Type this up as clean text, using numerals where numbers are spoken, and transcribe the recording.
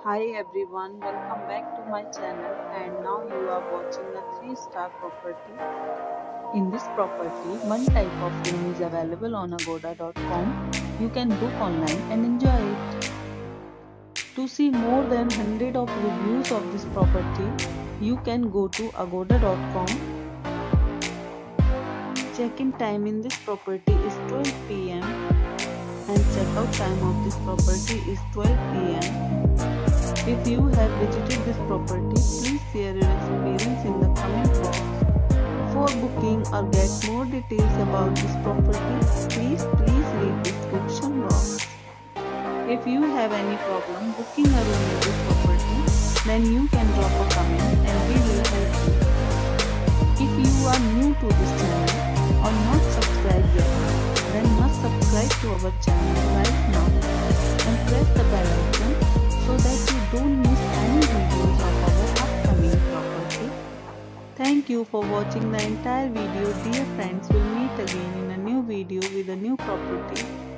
Hi everyone, welcome back to my channel and now you are watching a 3-star property. In this property, one type of room is available on agoda.com. You can book online and enjoy it. To see more than 100 of reviews of this property, you can go to agoda.com. Check-in time in this property is 12 p.m. and check-out time of this property is 12 p.m. If you have visited this property, please share your experience in the comment box. For booking or get more details about this property, please read description box. If you have any problem booking a room in this property, then you can drop a comment and we will help you. If you are new to this channel or not subscribed yet, then must subscribe to our channel right now and press the bell icon so that you don't miss any videos of our upcoming property. Thank you for watching the entire video. Dear friends, we'll meet again in a new video with a new property.